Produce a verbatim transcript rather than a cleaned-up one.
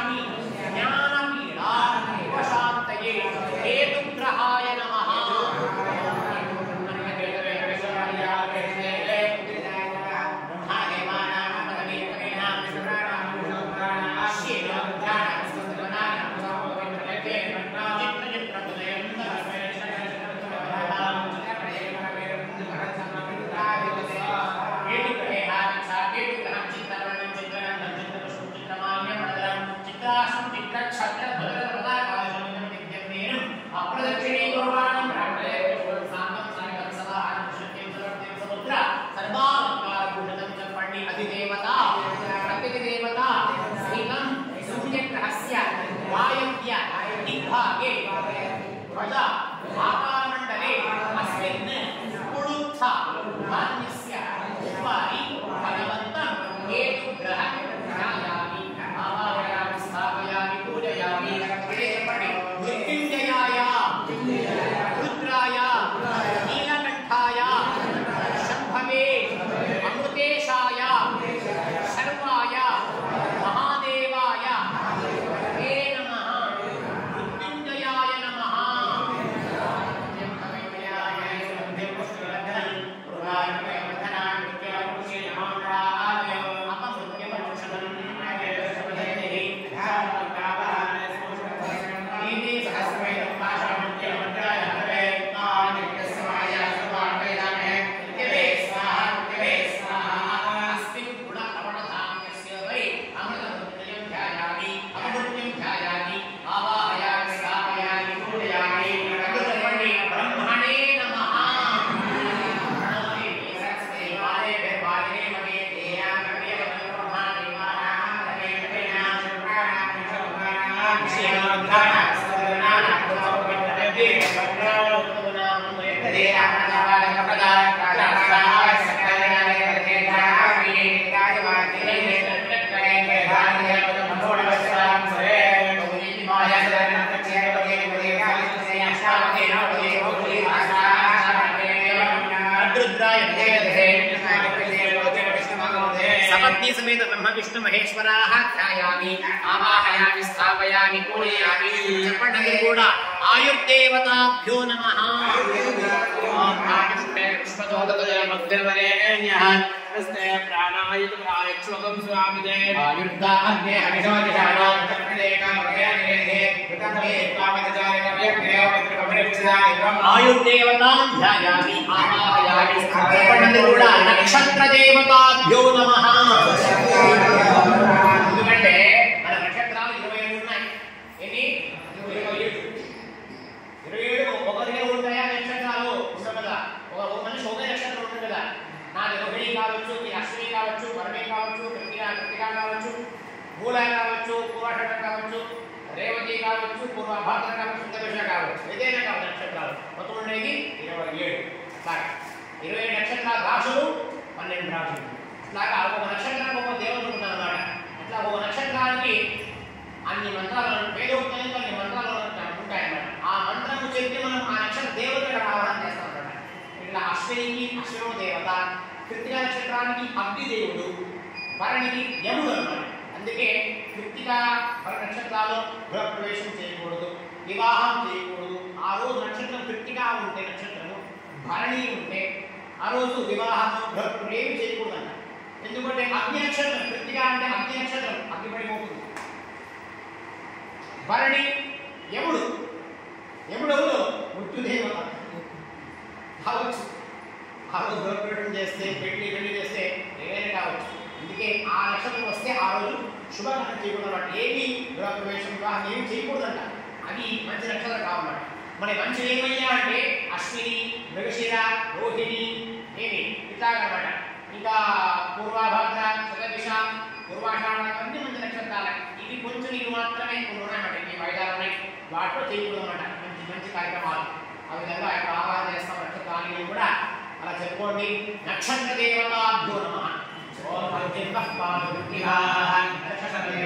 करिष्यामि ज्ञानपीडा उपशान्तये हेतुग्रहाय नमः आकारमण्डले अस्मिन् पुरुत्था धान्यस्य उपरि भगवन्तं हेतुग्रहं ध्यायामि आवाहयामि स्थापयामि पूजयामि मृत्युञ्जयाय रुद्राय नीलकण्ठाय शम्भवे अमृतेशाय सर्वाय महादेवाय हे नमः मृत्युञ्जयाय नमः सपत्नी समेत ब्रह्म विष्णु महेश्वराः ध्यायामि आवाहयामि स्थापयामि पूजयामि చెప్పండి కూడా ఆయుర్దేవతాభ్యో నమః ఓం ఆయుష్టే పుష్పదోదకయ మగ్ధవరేణ్యః నమస్తే ప్రాణాయ ప్రాయక్షోగం స్వామిదే ఆయుర్దాగ్నే అభిషోదిషానో తత్రేకామగయనిదే కృతమే కామదజాయనవ్యగ్నే ఆయుర్దేవతాం ధ్యాయామి ఆవాహయామి చెప్పండి కూడా నక్షత్ర దేవతాభ్యో నమః ఎందుకంటే మన నక్షత్రాలు ఇరవై ఏడు ఉన్నాయి ఎన్ని ఇరవై ఏడు ఇరవై ఏడు ఒకరినే ఉంటాయా నక్షత్రాలు ఉండవు కదా ఒక మనిషి ఒకే నక్షత్రం ఉంటుంది కదా నాది రోహిణి కావచ్చు ఈ అశ్విని కావచ్చు వరుణి కావచ్చు కృతిక కృతిక కావచ్చు మూల కావచ్చు పూర్వాషాఢ కావచ్చు రేవతి కావచ్చు పూర్వభాద్ర కావచ్చు శుద్ధవిష కావచ్చు ఏదైనా కావచ్చు నక్షత్రాలు మొత్తం ఉండేది ఇరవై ఏడు సరే ఇరవై ఏడు నక్షత్రాల రాశులు పన్నెండు రాశులు ఇట్లాగా ఒక నక్షత్రానికి ఒక దేవతలు ఉన్నారన్నమాట అట్లా ఒక నక్షత్రానికి అన్ని మంత్రాలు వేదోక్తంగా అన్ని మంత్రాలు ఉంటాయన్నమాట ఆ మంత్రము చెప్పి మనం ఆ నక్షత్ర దేవతగా ఆవాహన చేస్తాం అన్నమాట ఇట్లా అశ్వినికి అశ్వినో దేవత కృతిక నక్షత్రానికి అగ్ని దేవుడు భరణికి యముడు అన్నమాట అందుకే కృతిక నక్షత్రాల్లో గృహప్రవేశం చేయకూడదు వివాహం చేయకూడదు ఆ రోజు నక్షత్రం కృతిక ఉంటే నక్షత్రము భరణి ఉంటే ఆ రోజు వివాహము గృహప్రవేశం చేయకూడదంట ఎందుకంటే అగ్ని నక్షత్రం కృతిక అంటే అగ్ని నక్షత్రం అగ్ని పడిపోతుంది భరణి యముడు యముడు మృత్యుదేవత కావచ్చు ఆ రోజు గృహప్రవేశం చేస్తే పెళ్లి పెళ్లి చేస్తే ఏదైనా కావచ్చు అందుకే ఆ నక్షత్రం వస్తే ఆ రోజు శుభకార్యం చేయకూడదు అన్నమాట ఏమి గృహప్రవేశం వివాహం ఏమి చేయకూడదంట అది మంచి నక్షత్రం కావన్నమాట మన మంచి ఏమయ్యా అంటే అశ్విని మృగశిర రోహిణి ఏమి ఇట్లాగనమాట ఇంకా పూర్వభాద్ర శతభిష పూర్వాషాఢ అన్ని మంచి నక్షత్రాలు ఇవి కొంచెం ఇవి మాత్రమే కొన్ని ఉన్నాయన్నమాట ఇవి వాయిదాలు ఉన్నాయి వాటిలో చేయకూడదు అన్నమాట మంచి మంచి కార్యక్రమాలు ఆ విధంగా ఇక్కడ ఆవాహన చేస్తాం నక్షత్రాన్ని కూడా అలా చెప్పుకోండి నక్షత్ర దేవతాభ్యో నమః ఓం